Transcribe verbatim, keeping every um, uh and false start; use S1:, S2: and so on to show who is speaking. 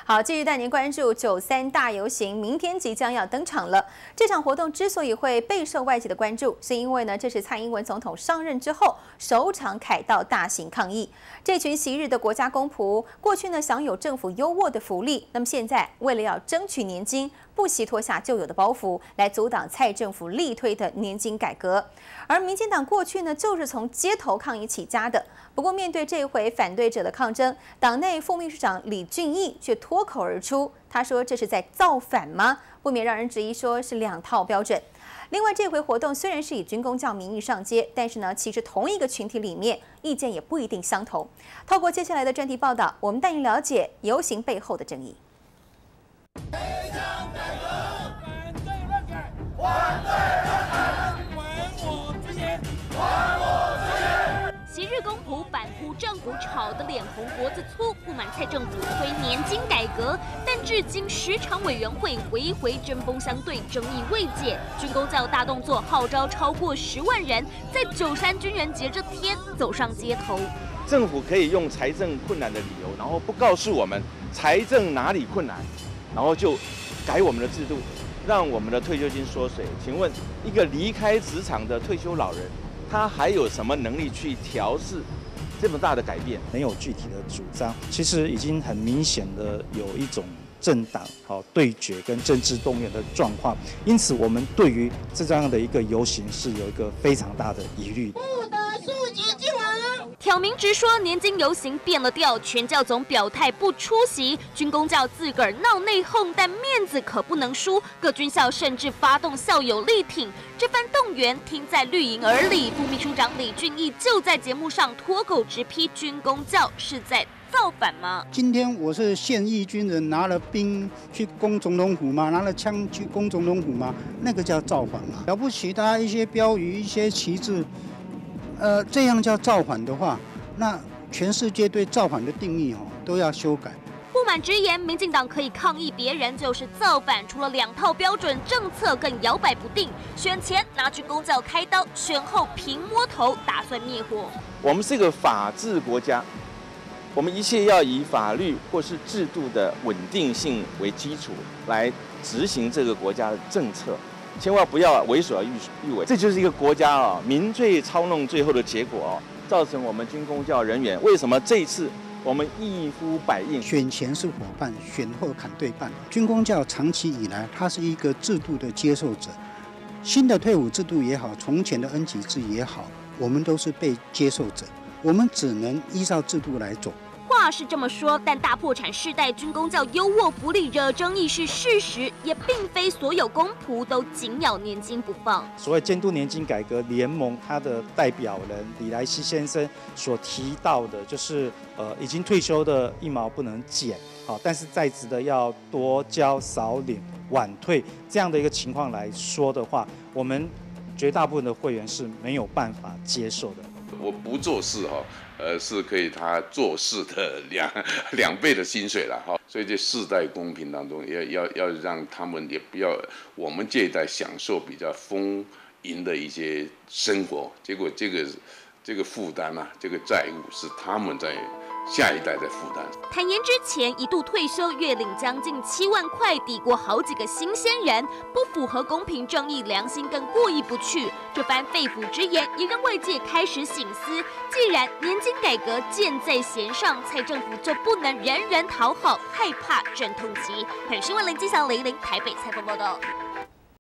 S1: 好，继续带您关注九三大游行，明天即将要登场了。这场活动之所以会备受外界的关注，是因为呢，这是蔡英文总统上任之后首场凯道大型抗议。这群昔日的国家公仆，过去呢享有政府优渥的福利，那么现在为了要争取年金，不惜脱下旧有的包袱，来阻挡蔡政府力推的年金改革。而民进党过去呢，就是从街头抗议起家的。不过，面对这回反对者的抗争，党内副秘书长李俊毅却脱口而出，他说：“这是在造反吗？”不免让人质疑，说是两套标准。另外，这回活动虽然是以军公教名义上街，但是呢，其实同一个群体里面意见也不一定相同。透过接下来的专题报道，我们带您了解游行背后的争议。
S2: 昔日公仆反扑政府，吵得脸红脖子粗，不满蔡政府推年金改革，但至今十常委员会回回针锋相对，争议未解。军公教大动作，号召超过十万人在九三军人节这天走上街头。
S3: 政府可以用财政困难的理由，然后不告诉我们财政哪里困难，然后就改我们的制度，让我们的退休金缩水。请问，一个离开职场的退休老人，他还有什么能力去调试这么大的改变？
S4: 没有具体的主张，其实已经很明显的有一种政党好对决跟政治动员的状况，因此我们对于这样的一个游行是有一个非常大的疑虑。
S2: 不得庶几进来。挑明直说，年金游行变了调，全教总表态不出席，军公教自个儿闹内讧，但面子可不能输。各军校甚至发动校友力挺，这番动员听在绿营耳里。副秘书长李俊毅就在节目上脱口直批军公教是在造反吗？
S5: 今天我是现役军人，拿了兵去攻总统府吗？拿了枪去攻总统府吗？那个叫造反吗？了不起，大家一些标语、一些旗帜。呃，这样叫造反的话，那全世界对造反的定义哦都要修改。
S2: 不满直言，民进党可以抗议别人就是造反，除了两套标准，政策更摇摆不定。选前拿军公教开刀，选后平摸头，打算灭火。
S3: 我们是一个法治国家，我们一切要以法律或是制度的稳定性为基础来执行这个国家的政策。千万不要为所欲欲为，这就是一个国家啊民粹操弄最后的结果哦，造成我们军公教人员为什么这一次我们一呼百应？
S5: 选前是伙伴，选后砍对半。军公教长期以来，它是一个制度的接受者，新的退伍制度也好，从前的恩给制也好，我们都是被接受者，我们只能依照制度来走。
S2: 话是这么说，但大破产世代军公教优渥福利惹争议是事实，也并非所有公仆都紧咬年金不放。
S4: 所谓监督年金改革联盟，他的代表人李来希先生所提到的，就是呃已经退休的一毛不能减，好，但是在职的要多交少领晚退这样的一个情况来说的话，我们绝大部分的会员是没有办法接受的。
S6: 我不做事哈，呃，是可以他做事的两两倍的薪水了哈。所以这世代公平当中，要要要让他们也不要我们这一代享受比较丰盈的一些生活，结果这个这个负担啊，这个债务是他们在下一代在负担。
S2: 坦言之前一度退休，月领将近七万块，抵过好几个新鲜人，不符合公平正义，良心更过意不去。这番肺腑之言，也让外界开始省思：既然年金改革箭在弦上，蔡政府就不能人人讨好，害怕阵痛期。本新闻林基祥、雷凌台北采访报道。